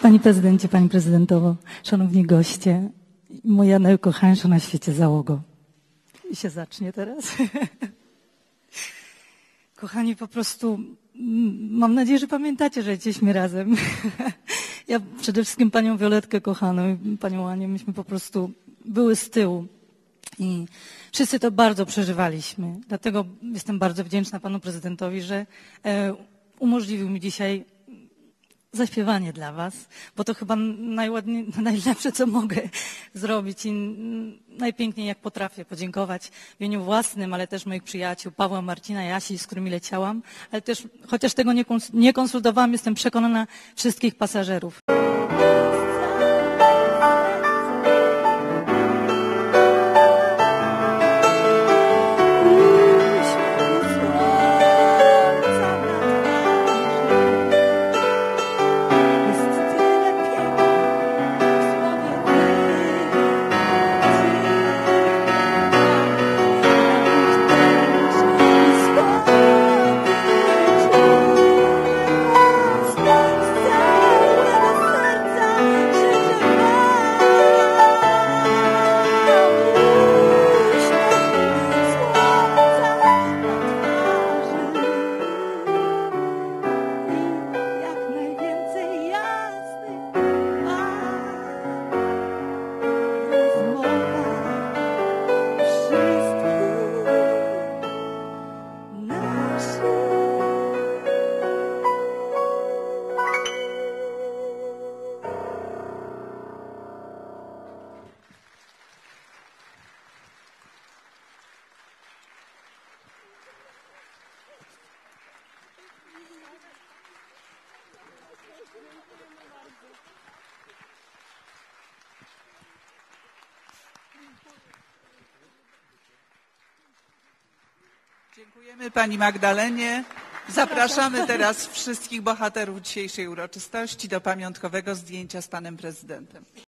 Panie prezydencie, pani prezydentowo, szanowni goście, moja najukochańsza na świecie załogo. I się zacznie teraz. Kochani, po prostu mam nadzieję, że pamiętacie, że jesteśmy razem. Ja przede wszystkim panią Violetkę kochaną i panią Anię, myśmy po prostu były z tyłu. I wszyscy to bardzo przeżywaliśmy. Dlatego jestem bardzo wdzięczna panu prezydentowi, że umożliwił mi dzisiaj zaśpiewanie dla was, bo to chyba najlepsze, co mogę zrobić i najpiękniej jak potrafię podziękować w imieniu własnym, ale też moich przyjaciół, Pawła, Marcina, Jasi, z którymi leciałam, ale też, chociaż tego nie konsultowałam, jestem przekonana wszystkich pasażerów. Dziękujemy pani Magdalenie. Zapraszamy teraz wszystkich bohaterów dzisiejszej uroczystości do pamiątkowego zdjęcia z panem prezydentem.